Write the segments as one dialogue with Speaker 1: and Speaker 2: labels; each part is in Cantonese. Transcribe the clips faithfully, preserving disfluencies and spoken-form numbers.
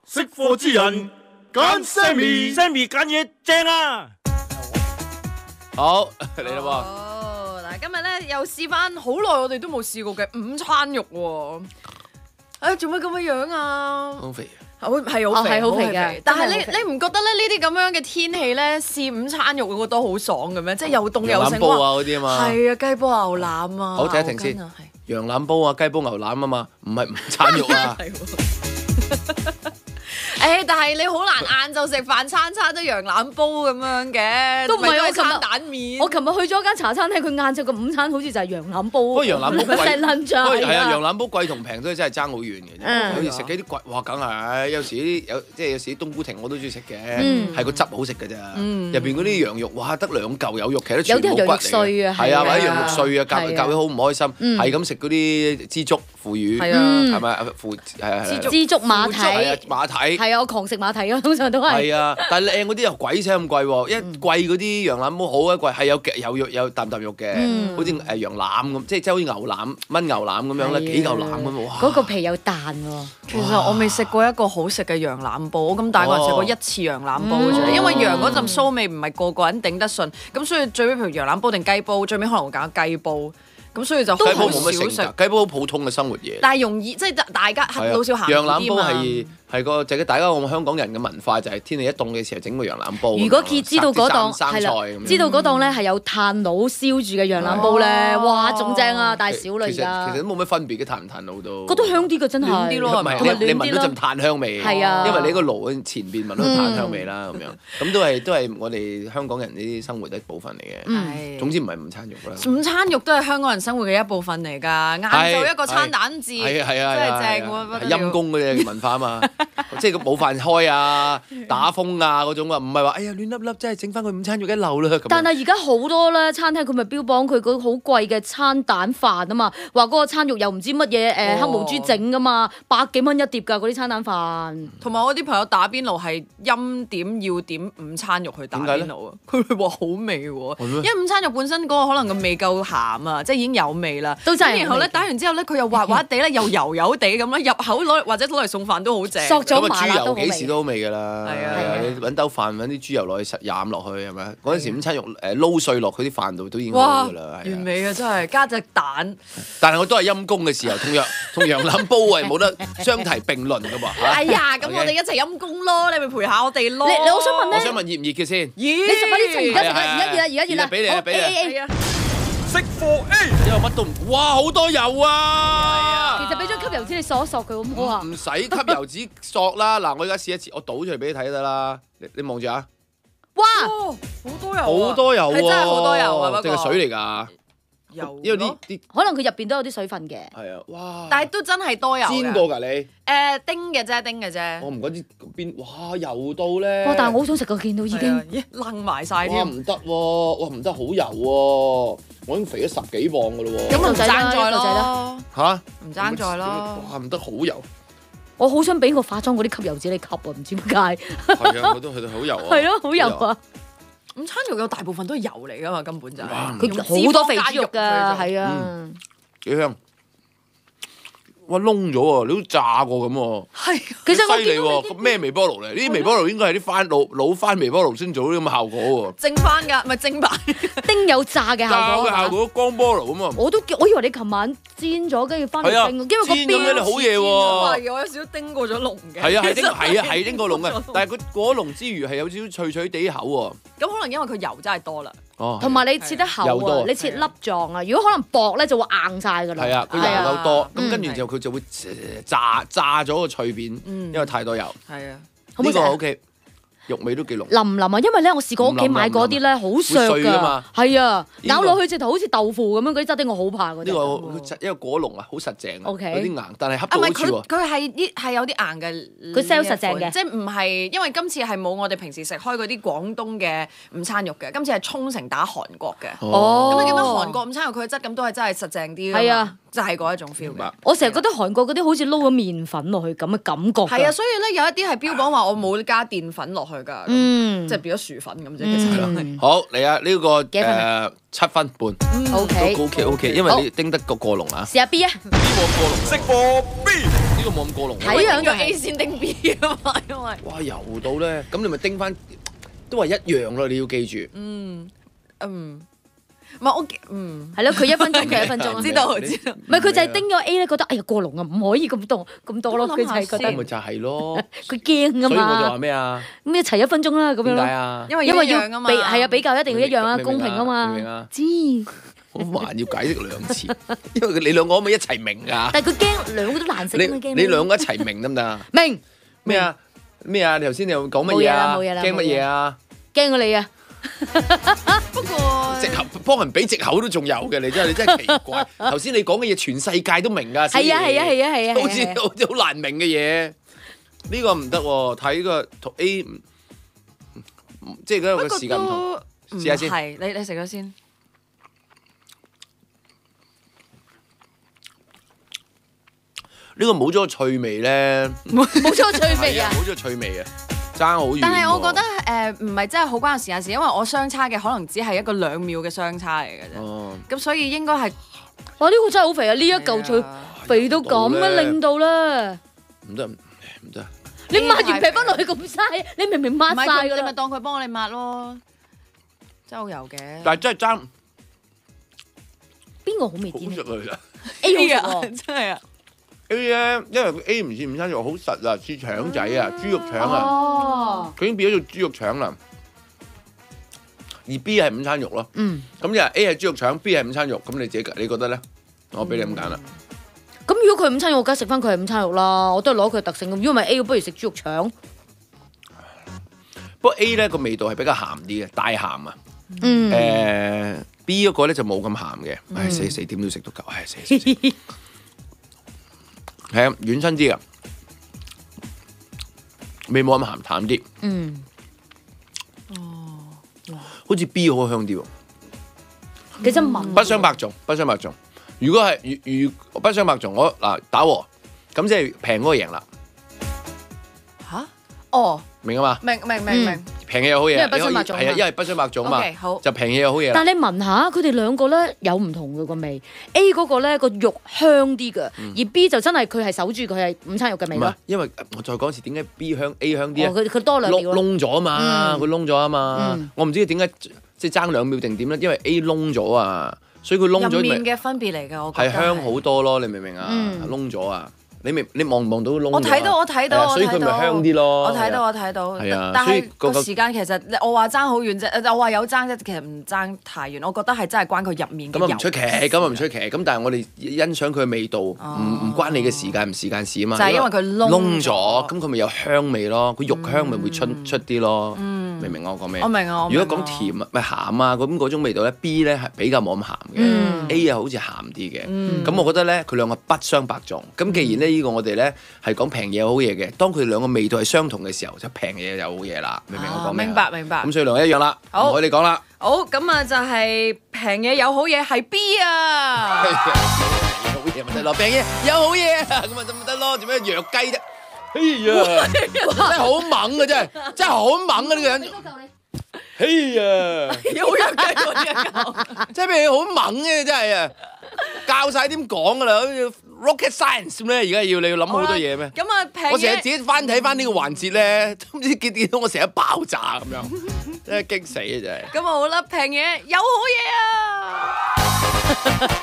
Speaker 1: 識貨之人揀 Sammy，Sammy 揀嘢正啊！
Speaker 2: 好嚟啦喎！
Speaker 3: 哦，嗱，今日咧又試翻好耐，我哋都冇試過嘅午餐肉喎。誒，做乜咁嘅樣啊？
Speaker 2: 好肥啊！
Speaker 3: 好係好肥，
Speaker 4: 係好肥嘅。
Speaker 3: 但係你你唔覺得咧呢啲咁樣嘅天氣咧試午餐肉，我覺得好爽嘅咩？即係又凍又盛。
Speaker 2: 羊腩煲啊嗰啲啊嘛。
Speaker 3: 係啊，雞煲牛腩啊。
Speaker 2: 好，停一停先。羊腩煲啊，雞煲牛腩啊嘛，唔係午餐肉啊。
Speaker 3: 誒，但係你好難晏晝食飯餐餐都羊腩煲咁樣嘅，
Speaker 4: 都唔係我琴日
Speaker 3: 蛋麵。
Speaker 4: 我琴日去咗間茶餐廳，佢晏晝個午餐好似就係羊腩煲。
Speaker 2: 不過羊腩煲貴，
Speaker 4: 不過
Speaker 2: 係啊，羊腩煲貴同平都真係爭好遠嘅。有時食嗰啲貴，哇，梗係有時啲有即係有時啲冬菇亭我都中意食嘅，係個汁好食㗎咋。入邊嗰啲羊肉，哇，得兩嚿有肉，其實全部骨嚟嘅。有啲羊肉碎啊，係啊，或者羊肉碎啊，夾夾起好唔開心，係咁食嗰啲枝竹腐乳，係咪啊？腐係啊係啊。
Speaker 4: 枝竹馬蹄，
Speaker 2: 馬蹄。
Speaker 4: 係啊，我狂食馬蹄啊，通常都係。
Speaker 2: 係啊，但係靚嗰啲又鬼死咁貴喎，一貴嗰啲羊腩煲好鬼貴，係有有肉有啖啖肉嘅，好似誒羊腩咁，即係即係好似牛腩炆牛腩咁樣咧，幾嚿腩咁哇！
Speaker 4: 嗰個皮有彈喎。
Speaker 3: 其實我未食過一個好食嘅羊腩煲，我咁大個人食過一次羊腩煲啫，因為羊嗰陣騷味唔係個個人頂得順，咁所以最尾譬如羊腩煲定雞煲，最尾可能會揀雞煲。咁所以就
Speaker 2: 雞煲冇乜
Speaker 3: 少食，
Speaker 2: 雞煲好普通嘅生活嘢。
Speaker 3: 但係容易即係大家老少咸宜啲嘛。
Speaker 2: 羊腩煲係係個就係大家我們香港人嘅文化，就係天氣一凍嘅時候整個羊腩煲。
Speaker 4: 如果知知道嗰檔係啦，知道嗰檔咧係有炭爐燒住嘅羊腩煲咧，哇，仲正啊！大小類㗎。
Speaker 2: 其實其實都冇乜分別嘅，炭唔炭爐都。
Speaker 4: 覺得香啲嘅真係。
Speaker 3: 暖啲咯，
Speaker 2: 唔係你你聞到陣炭香味。
Speaker 4: 係啊。
Speaker 2: 因為你個爐前邊聞到炭香味啦，咁樣咁都係都係我哋香港人呢啲生活一部分嚟嘅。
Speaker 3: 嗯。
Speaker 2: 總之唔係午餐肉啦。
Speaker 3: 午餐肉都係香港人生活嘅一部分嚟㗎，晏晝一個餐蛋治，
Speaker 2: 係啊係啊，
Speaker 3: 真係正喎，
Speaker 2: 係陰公嗰啲文化啊嘛，即係冇飯開啊、打風啊嗰種啊，唔係話哎呀亂粒粒，真係整翻佢午餐肉一流啦咁。
Speaker 4: 但係而家好多咧餐廳佢咪標榜佢嗰好貴嘅餐蛋飯啊嘛，話嗰個餐肉又唔知乜嘢誒黑毛豬整㗎嘛，百幾蚊一碟㗎嗰啲餐蛋飯。
Speaker 3: 同埋我啲朋友打邊爐係陰點要點午餐肉去打邊爐啊，佢哋話好味喎，因為午餐肉本身嗰個可能個味夠鹹啊，即係已經有味啦。都真係。然後咧打完之後咧，佢又滑滑地咧，又油油地咁咧，入口攞或者攞嚟送飯都好正。
Speaker 4: 索咗麻辣都好味。
Speaker 2: 豬油幾時都好味㗎啦。
Speaker 3: 係啊，
Speaker 2: 你揾兜飯揾啲豬油落去實飲落去係咪？嗰陣時午餐肉誒撈碎落佢啲飯度都已經好㗎啦。
Speaker 3: 完美啊，真係加隻蛋。
Speaker 2: 但係我都係陰公嘅時候，同樣同羊腩煲係冇得相提並論㗎喎。
Speaker 3: 哎呀，咁我哋一齊陰公咯，你咪陪下我哋咯。
Speaker 4: 你你我想問咧，
Speaker 2: 我想問熱唔熱嘅先？
Speaker 3: 熱。
Speaker 4: 你食快啲趁而家食啦，而家熱啦，而家熱啦。
Speaker 2: 俾你啊，俾你啊。
Speaker 1: 識貨 A，
Speaker 2: 因為乜都唔，哇好多油啊！
Speaker 4: 其實俾咗吸油紙你索一索佢好唔好啊？
Speaker 2: 唔使吸油紙索啦，嗱我而家試一次，我倒出嚟俾你睇得啦。你你望住啊！
Speaker 4: 哇，
Speaker 3: 好多油，
Speaker 2: 好多油喎，
Speaker 3: 係真係好多油啊！不過
Speaker 2: 淨係水嚟㗎，
Speaker 3: 油，
Speaker 2: 因為啲啲
Speaker 4: 可能佢入邊都有啲水分嘅。
Speaker 2: 係啊，哇！
Speaker 3: 但係都真係多油。
Speaker 2: 煎過㗎你？
Speaker 3: 誒叮嘅啫，叮嘅啫。
Speaker 2: 我唔覺得邊，哇油到咧！
Speaker 4: 哇！但係我好想食個，見到已經
Speaker 3: 咦燶埋晒
Speaker 2: 哇
Speaker 3: 添。
Speaker 2: 唔得喎，哇唔得好油喎，我已經肥咗十幾磅㗎咯喎。
Speaker 3: 咁唔爭在
Speaker 4: 咯
Speaker 3: 咯。
Speaker 2: 嚇？
Speaker 3: 唔爭在咯。
Speaker 2: 哇唔得好油。
Speaker 4: 我好想俾個化妝嗰啲吸油紙你吸啊，唔知點解。
Speaker 2: 係啊，我都去到好油啊。
Speaker 4: 係咯，好油啊！
Speaker 3: 午餐肉有大部分都係油嚟㗎嘛，根本就係。
Speaker 4: 佢好多肥豬肉㗎，係啊。
Speaker 2: 幾香！哇燶咗喎，你都炸過咁喎。
Speaker 3: 係。
Speaker 4: 其實我
Speaker 2: 犀利喎，咩微波爐嚟？呢啲微波爐應該係啲翻老老翻微波爐先做啲咁嘅效果喎。
Speaker 3: 蒸翻㗎，唔係蒸版。
Speaker 4: 叮有炸嘅效果。
Speaker 2: 炸嘅效果，光波爐咁啊！
Speaker 4: 我都我以為你琴晚煎咗，跟住翻嚟叮，因為個
Speaker 2: 煎咗你好嘢喎。
Speaker 3: 我有少少叮過咗籠嘅。
Speaker 2: 係啊係叮係啊係叮過籠嘅，但係佢過咗籠之餘係有少少脆脆地口喎。
Speaker 3: 咁可能因為佢油真係多啦。
Speaker 2: 哦，
Speaker 4: 同埋你切得厚啊，你切粒狀啊，如果可能薄咧就會硬晒㗎啦。
Speaker 2: 係啊，佢油夠多，咁跟住之後佢就會炸炸咗個脆片，因為太多油。
Speaker 3: 係啊，
Speaker 2: 呢個 OK。肉味都幾濃，
Speaker 4: 腍唔腍啊？因為咧，我試過屋企買嗰啲咧，好削㗎，係啊，咬落去直頭好似豆腐咁樣嗰啲質地，我好怕嗰啲。
Speaker 2: 呢個因為果濃啊，好實淨啊，有啲硬，但係恰到
Speaker 3: 好
Speaker 2: 處喎。
Speaker 3: 佢係啲係有啲硬嘅，
Speaker 4: 佢 sell 實淨嘅，
Speaker 3: 即係唔係因為今次係冇我哋平時食開嗰啲廣東嘅午餐肉嘅，今次係沖繩打韓國嘅。
Speaker 4: 哦，
Speaker 3: 咁你見到韓國午餐肉佢嘅質感都係真係實淨啲㗎嘛？
Speaker 4: 係啊，
Speaker 3: 就係嗰一種 feel 嘅。
Speaker 4: 我成日覺得韓國嗰啲好似撈咗麵粉落去咁嘅感覺。
Speaker 3: 係啊，所以咧有一啲係標榜話我冇加澱粉落去㗎。嗯。即係變咗薯粉咁啫，其實
Speaker 2: 好嚟啊！呢個誒七分半
Speaker 4: ，O K
Speaker 2: O K O K，因為你叮得個過籠啊。
Speaker 4: 試下 B 啊！
Speaker 1: 呢個過籠識貨 B。
Speaker 2: 個冇咁過龍。
Speaker 3: 睇樣就 A 先叮 B 啊嘛，因為
Speaker 2: 哇油到咧，咁你咪叮翻，都係一樣咯，你要記住。
Speaker 3: 嗯嗯。唔係我，嗯，
Speaker 4: 係咯，佢一分鐘佢一分鐘，
Speaker 3: 知道知道。
Speaker 4: 唔係佢就係叮咗 A 咧，覺得哎呀過龍啊，唔可以咁多咁多咯，佢就係覺得。
Speaker 2: 咪就係咯，
Speaker 4: 佢驚啊嘛。
Speaker 2: 所以我就話咩啊？
Speaker 4: 咁一齊一分鐘啦，咁樣咯。
Speaker 2: 點解啊？
Speaker 3: 因為
Speaker 4: 因為要
Speaker 3: 比
Speaker 4: 係啊，比較一定要一樣啊，公平啊嘛。
Speaker 2: 明唔明啊？
Speaker 4: 知。
Speaker 2: 好煩，要解釋兩次，因為你兩個可唔可以一齊明㗎？
Speaker 4: 但係佢驚兩個都難食啊嘛，驚。
Speaker 2: 你兩個一齊明得唔得啊？
Speaker 4: 明。
Speaker 2: 咩啊？咩啊？你頭先你又講乜嘢啊？
Speaker 4: 冇嘢啦，冇嘢啦。
Speaker 2: 驚乜嘢啊？
Speaker 4: 驚過你啊！
Speaker 3: 不過
Speaker 2: 藉口幫人俾藉口都仲有嘅，你真係你真係奇怪。頭先你講嘅嘢全世界都明㗎，
Speaker 4: 係啊係啊係啊係啊，
Speaker 2: 好似好似好難明嘅嘢，呢個唔得喎。睇個 A，即係嗰個時間唔同，試下先。
Speaker 3: 係你你食咗先。
Speaker 2: 呢個冇咗個趣味咧，
Speaker 4: 冇咗個趣味啊！
Speaker 2: 冇咗個趣味啊！爭好遠。
Speaker 3: 但係我覺得誒唔係真係好關個時間事，因為我相差嘅可能只係一個兩秒嘅相差嚟嘅啫。哦。咁所以應該係，
Speaker 4: 哇！呢個真係好肥啊！呢一嚿脆肥到咁啊，令到啦。唔
Speaker 2: 得唔得。
Speaker 4: 你抹完皮翻落去咁嘥，你明明抹晒㗎啦。
Speaker 3: 你咪當佢幫你抹咯，真係好油嘅。
Speaker 2: 但係真係爭。
Speaker 4: 邊個好味啲？
Speaker 2: 好食嚟㗎。
Speaker 3: A 啊，真係啊。
Speaker 2: A 咧，因為 A 唔似午餐肉好實啊，似腸仔啊，豬肉腸啊，
Speaker 4: 哦，
Speaker 2: 佢已經變咗做豬肉腸啦。而 B 係午餐肉咯，嗯，咁就 A 係豬肉腸 ，B 係午餐肉，咁你自己你覺得咧？我俾你咁揀啦。
Speaker 4: 咁如果佢午餐肉，我梗係食翻佢係午餐肉啦，我都係攞佢特性咁。如果唔係 A，不如食豬肉腸。
Speaker 2: 不過 A 咧個味道係比較鹹啲嘅，大鹹啊。
Speaker 4: 嗯。
Speaker 2: 誒 B 嗰個咧就冇咁鹹嘅，唉死死點都食到夠，唉死死死。係啊，軟身啲啊，味冇咁鹹，淡啲。嗯。哦。好似 B 好香啲喎。
Speaker 4: 其實聞。
Speaker 2: 不相伯仲，不相伯仲。如果係如如不相伯仲，我嗱打和，咁即係平嗰個贏啦。
Speaker 3: 吓？哦。
Speaker 2: 明啊嘛？
Speaker 3: 明明明明。
Speaker 2: 平嘢有好嘢，
Speaker 4: 因為不相伯仲。
Speaker 2: 係啊，因為不相伯仲嘛。
Speaker 3: 好。
Speaker 2: 就平嘢有好嘢。
Speaker 4: 但係你聞下，佢哋兩個咧有唔同嘅個味。A 嗰個咧個肉香啲嘅，而 B 就真係佢係守住佢係午餐肉嘅味咯。
Speaker 2: 因為我再講一次，點解 B 香 A 香啲啊？
Speaker 4: 佢佢多兩秒咯。
Speaker 2: 燶咗啊嘛，佢燶咗啊嘛。我唔知點解即係爭兩秒定點咧？因為 A 燶咗啊，所以佢燶咗。
Speaker 3: 入面嘅分別嚟㗎，我覺得
Speaker 2: 係香好多咯，你明唔明啊？燶咗啊！你明你望唔望到燶咗？
Speaker 3: 我睇到我睇到，
Speaker 2: 所以佢咪香啲咯。
Speaker 3: 我睇到我睇到。
Speaker 2: 係啊，
Speaker 3: 但係個時間其實我話爭好遠啫，我話有爭啫，其實唔爭太遠。我覺得係真係關佢入面嘅油。
Speaker 2: 咁啊唔出奇，咁啊唔出奇。咁但係我哋欣賞佢嘅味道，唔唔關你嘅時間唔時間事啊嘛。
Speaker 3: 就係因為佢燶
Speaker 2: 咗，咁佢咪有香味咯。佢肉香咪會出出啲咯。明唔明我講咩？
Speaker 3: 我明啊。
Speaker 2: 如果講甜啊，咪鹹啊，咁嗰種味道咧 ，B 咧係比較冇咁鹹嘅，A 啊好似鹹啲嘅。咁我覺得咧，佢兩個不相伯仲。咁既然呢呢個我哋咧係講平嘢有好嘢嘅，當佢哋兩個味道係相同嘅時候，就平嘢有好嘢啦。明唔明我講咩？
Speaker 3: 明白明白。
Speaker 2: 咁所以兩個一樣啦。好，我哋講啦。
Speaker 3: 好，咁啊就係平嘢有好嘢係 B 啊。
Speaker 2: 好嘢咪得咯，平嘢有好嘢，咁啊得咪得咯？做咩弱雞啫？哎呀，真係好猛啊！真係，真係好猛啊！呢個人。哎呀，
Speaker 3: 有弱雞嗰啲
Speaker 2: 真係咩好猛嘅，真係啊！教晒點講噶啦，好似 rocket science 咩？而家要你要諗好多嘢咩？
Speaker 3: 咁啊平。
Speaker 2: 我成日自己翻睇翻呢個環節咧，都唔知見見到我成日爆炸咁樣，真係激死啊！真係。
Speaker 3: 咁啊好啦，平嘢有好嘢啊！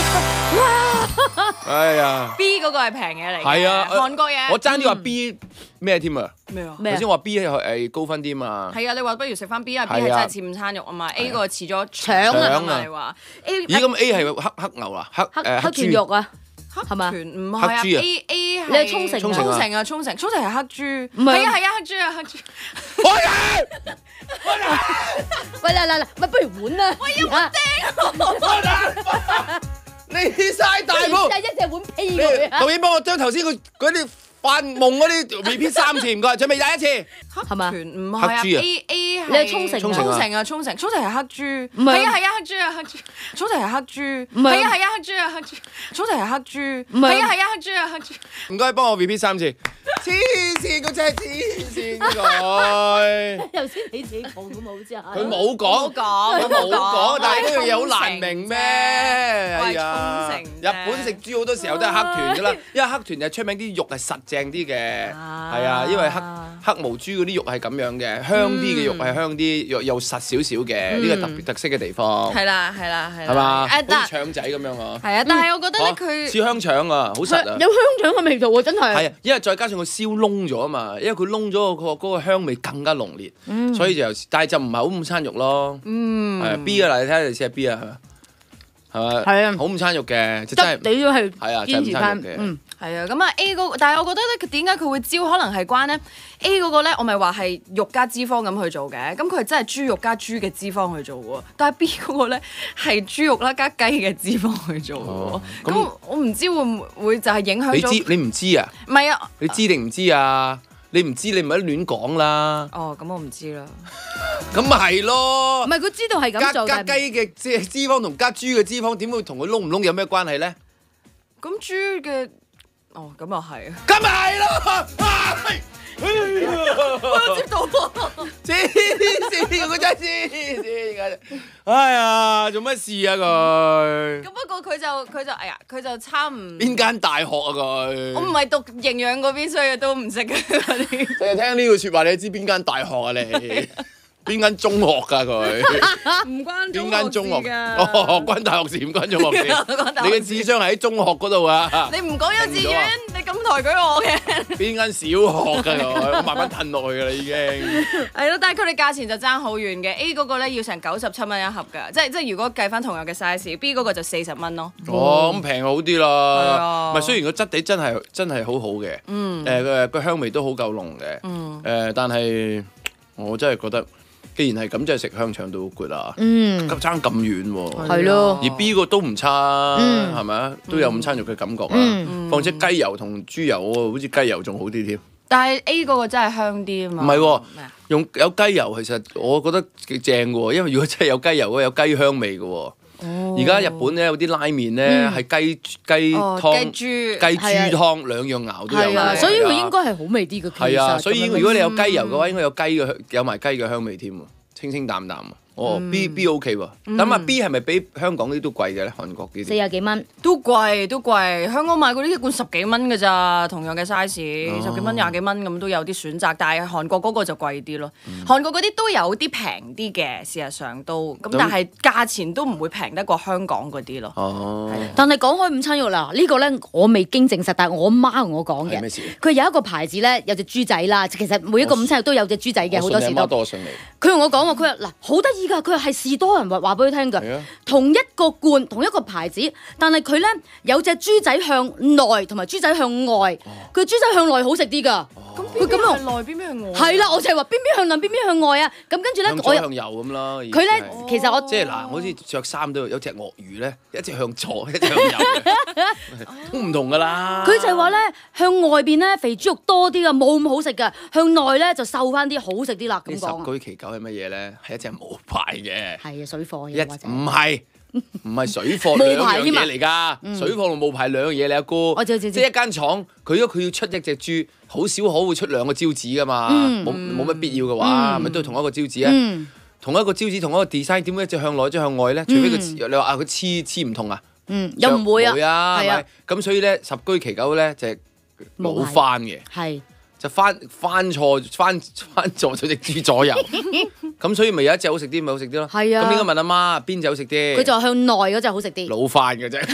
Speaker 2: 哎呀
Speaker 3: ，B 嗰個係平嘢嚟嘅，
Speaker 2: 係啊，
Speaker 3: 韓國嘢。
Speaker 2: 我爭啲話 B 咩添啊？
Speaker 3: 咩啊？
Speaker 2: 頭先話 B 係係高分啲嘛？
Speaker 3: 係啊，你話不如食翻 B 啊，B 係真係似午餐肉啊嘛，A 個似咗
Speaker 4: 腸啊
Speaker 3: 嘛，你話 A。
Speaker 2: 咦咁 A 係黑黑牛啊？黑誒
Speaker 4: 黑豚肉啊？係嘛？
Speaker 3: 唔係啊 ，A A 係
Speaker 4: 你係沖繩
Speaker 3: 沖繩啊，沖繩沖繩係黑豬，
Speaker 4: 唔係
Speaker 3: 係啊係啊黑豬啊黑豬。
Speaker 2: 開啊！
Speaker 4: 喂嚟嚟嚟，咪不如碗啦！
Speaker 3: 喂，有冇釘？
Speaker 2: 你嘥大鋪，
Speaker 4: 一隻碗批佢啊！
Speaker 2: 導演幫我將頭先佢嗰啲發夢嗰啲 repeat 三次，唔該，準備第一次。
Speaker 4: 係嘛？
Speaker 3: 唔係啊 ，A A
Speaker 4: 你係沖繩
Speaker 3: 沖繩啊，沖繩，沖繩係黑豬，
Speaker 4: 唔係
Speaker 3: 係啊係啊黑豬啊黑豬，沖繩係黑豬，
Speaker 4: 唔係
Speaker 3: 係啊係啊黑豬啊黑豬，沖繩係黑豬，
Speaker 4: 唔係
Speaker 3: 係啊係啊黑豬啊黑豬。
Speaker 2: 唔該，幫我 repeat 三次。黐線，佢真係黐線佢。
Speaker 4: 頭先你自己講咁好似係。
Speaker 2: 佢冇講，
Speaker 3: 講，
Speaker 2: 佢冇講，但係呢樣嘢好難明咩？
Speaker 3: 我係
Speaker 2: 係啊，
Speaker 3: 沖繩啫
Speaker 2: 日本食豬好多時候都係黑豚㗎啦，因為黑豚係出名啲肉係實淨啲嘅，係啊，因為黑黑毛豬嗰啲肉係咁樣嘅，香啲嘅肉係香啲，又又實少少嘅，呢個特別特色嘅地方。
Speaker 3: 係啦係啦係啦。
Speaker 2: 係嘛？
Speaker 3: 誒
Speaker 2: 好似腸仔咁樣啊。
Speaker 3: 係啊，但係我覺得咧佢
Speaker 2: 似香腸啊，好實啊。
Speaker 4: 有香腸嘅味道喎，真係。
Speaker 2: 係啊，因為再加上佢燒燶咗啊嘛，因為佢燶咗個嗰個香味更加濃烈，所以就但係就唔係好午餐肉咯。嗯，係啊 B 啊，嗱你睇下你試下 B 啊，係咪？係啊，好午餐肉嘅，就真係
Speaker 4: 你都係
Speaker 2: 係啊，真係午餐肉嘅。
Speaker 3: 嗯，係啊，咁啊 A 嗰個，但係我覺得咧，佢點解佢會焦，可能係關咧 A 嗰個咧，我咪話係肉加脂肪咁去做嘅，咁佢係真係豬肉加豬嘅脂肪去做喎，但係 B 嗰個咧係豬肉啦加雞嘅脂肪去做嘅喎，咁我唔知會唔會就係影響咗？
Speaker 2: 你知你唔知啊？
Speaker 3: 唔係啊，
Speaker 2: 你知定唔知啊？你唔知你唔係亂講啦。
Speaker 3: 哦，咁我唔知啦。
Speaker 2: 咁咪係咯。
Speaker 4: 唔係佢知道係咁做
Speaker 2: 加加雞嘅脂脂肪同加豬嘅脂肪點會同佢燶唔燶有咩關係咧？
Speaker 3: 咁豬嘅，哦，咁又係。
Speaker 2: 咁咪係咯。
Speaker 3: 我知道喎。
Speaker 2: 黐線，佢真係黐線。哎呀，做乜事啊佢？
Speaker 3: 咁不過佢就佢就哎呀，佢就差唔。
Speaker 2: 邊間大學啊佢？
Speaker 3: 我唔係讀營養嗰邊，所以都唔識嘅嗰啲。
Speaker 2: 淨係聽呢句説話，你知邊間大學啊你？邊間中學㗎佢？
Speaker 3: 唔關
Speaker 2: 邊間中學
Speaker 3: 㗎？
Speaker 2: 哦，關大學事唔關中學事。你嘅智商係喺中學嗰度啊！
Speaker 3: 你唔講幼稚園，你咁抬舉我嘅。
Speaker 2: 邊間小學㗎佢？我慢慢褪落去㗎啦已經。
Speaker 3: 係咯，但係佢哋價錢就爭好遠嘅。A 嗰個咧要成九十七蚊一盒㗎，即係即係如果計翻同樣嘅 size，B 嗰個就四十蚊咯。
Speaker 2: 哦，咁平好啲啦。
Speaker 3: 係啊。
Speaker 2: 唔係，雖然個質地真係真係好好嘅。嗯。誒，個個香味都好夠濃嘅。嗯。誒，但係我真係覺得。既然係咁，真係食香腸都好 good 啊！嗯，咁爭咁遠喎，
Speaker 4: 係咯。
Speaker 2: 而 B 個都唔差，係咪啊？都有午餐肉嘅感覺啊！況且雞油同豬油喎，好似雞油仲好啲添。
Speaker 3: 但係 A 嗰個真係香啲啊嘛。
Speaker 2: 唔係喎，用有雞油其實我覺得幾正嘅喎，因為如果真係有雞油嘅，有雞香味嘅喎。而家日本咧有啲拉麵咧係雞雞湯、雞豬湯兩樣熬都有嘅，
Speaker 4: 所以佢應該係好味啲嘅。
Speaker 2: 係啊，所以如果你有雞油嘅話，應該有雞嘅有埋雞嘅香味添喎，清清淡淡。哦 ，B B O K 喎，咁啊 B 係咪比香港啲都貴嘅咧？韓國啲
Speaker 4: 四廿幾蚊，
Speaker 3: 都貴都貴。香港買嗰啲一罐十幾蚊㗎咋，同樣嘅 size，十幾蚊廿幾蚊咁都有啲選擇。但係韓國嗰個就貴啲咯。韓國嗰啲都有啲平啲嘅，事實上都咁，但係價錢都唔會平得過香港嗰啲咯。
Speaker 2: 哦，
Speaker 4: 但係講開午餐肉啦，呢個咧我未經證實，但係我媽同我講嘅。佢有一個牌子咧，有隻豬仔啦。其實每一個午餐肉都有隻豬仔嘅，好多時都。
Speaker 2: 多信你。
Speaker 4: 佢同我講話，佢話嗱好得意㗎，佢係士多人話話俾佢聽㗎，同一個罐同一個牌子，但係佢咧有隻豬仔向內同埋豬仔向外，佢豬仔向內好食啲㗎。
Speaker 3: 咁佢咁樣向內邊邊向外？
Speaker 4: 係啦，我就係話邊邊向內邊邊向外啊！咁跟住咧，我
Speaker 2: 向右咁咯。
Speaker 4: 佢咧其實我
Speaker 2: 即係嗱，好似着衫都有隻鱷魚咧，一隻向左，一隻向右，都唔同㗎啦。
Speaker 4: 佢就係話咧，向外邊咧肥豬肉多啲㗎，冇咁好食㗎；向內咧就瘦翻啲，好食啲啦。咁講。
Speaker 2: 十居其九係乜嘢咧？係一隻冇牌嘅。
Speaker 4: 係啊，水貨
Speaker 2: 嘅。唔係。唔係水貨兩樣嘢嚟㗎，水貨同冒牌兩樣嘢，你阿姑，即係一間廠，佢如果佢要出一隻豬，好少可會出兩個招紙㗎嘛，冇冇乜必要嘅話，咪都係同一個招紙啊，同一個招紙同一個 design，點解一隻向內一隻向外咧？除非佢你話啊佢黐黐唔同啊，
Speaker 4: 又唔會啊，
Speaker 2: 係咪？咁所以咧十居其九咧就係冇翻嘅。係。就翻翻錯翻翻錯咗隻豬左右，咁所以咪有一隻好食啲，咪好食啲咯。係啊，咁應該問阿媽邊隻好食啲？佢就話向內嗰隻好食啲。老翻嘅啫，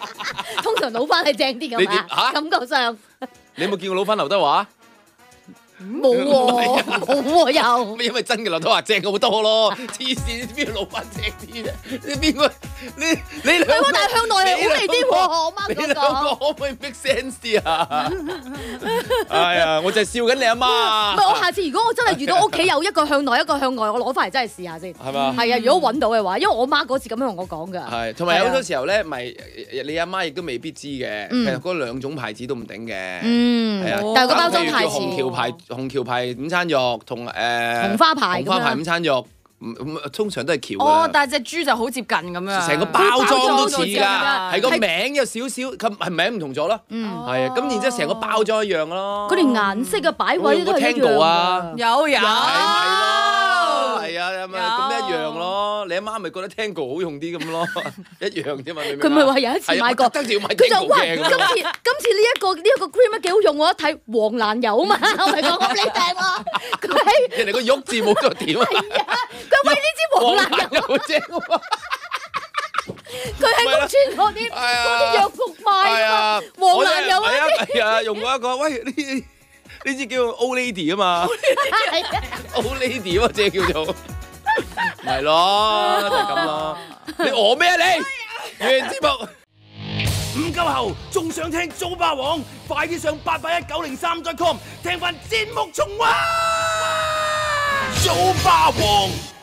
Speaker 2: 通常老翻係正啲咁啊，感覺上。你有冇見過老翻劉德華？
Speaker 4: 冇喎，冇喎又。
Speaker 2: 因為真嘅劉德華正好多咯，黐線邊度老闆正啲啫？你邊個？你你兩個？
Speaker 4: 係喎，但係向內係好嚟啲喎，我媽
Speaker 2: 你
Speaker 4: 講
Speaker 2: 兩個
Speaker 4: 講。
Speaker 2: 可唔可以 make sense 啲啊？哎呀，我就係笑緊你阿媽。
Speaker 4: 唔係，我下次如果我真係遇到屋企有一個向內一個向外，我攞翻嚟真係試下先。
Speaker 2: 係嘛？
Speaker 4: 係啊，如果揾到嘅話，因為我媽嗰次咁樣同我講㗎。
Speaker 2: 係，同埋有好多時候咧，咪你阿媽亦都未必知嘅，其實嗰兩種牌子都唔頂嘅。嗯，係啊，
Speaker 4: 但係個包裝牌
Speaker 2: 叫紅橋牌紅橋牌午餐肉同誒
Speaker 4: 紅花牌
Speaker 2: 紅花牌午餐肉。通常都係橋
Speaker 3: 哦，但係隻豬就好接近咁樣，
Speaker 2: 成個包裝都似㗎，係個名有少少，咁係名唔同咗咯。係啊，咁然之後成個包裝一樣咯。
Speaker 4: 嗰啲顏色嘅擺位都係一樣啊，
Speaker 3: 有有。
Speaker 2: 係啊，咁一樣咯。你阿媽咪覺得 Tango 好用啲咁咯，一樣啫嘛。
Speaker 4: 佢咪話有一次買過，佢就哇，今次今次呢一個呢一個 cream 幾好用，我一睇黃蘭油啊嘛，我咪講咁你訂喎。佢
Speaker 2: 人哋個玉字冇咗點啊？
Speaker 4: 佢喂呢支黃蘭油
Speaker 2: 好正喎！
Speaker 4: 佢喺屋村嗰啲嗰啲藥局賣啊嘛，黃蘭油啊！
Speaker 2: 係啊，用過一個，喂呢呢支叫 Old Lady 啊嘛，Old Lady 啊，即係叫做，係咯，就係咁咯。你餓咩啊你？完節目。
Speaker 1: 唔夠喉，仲想聽早霸王？快啲上八八一九零三 dot com 聽翻節目重溫。早霸王。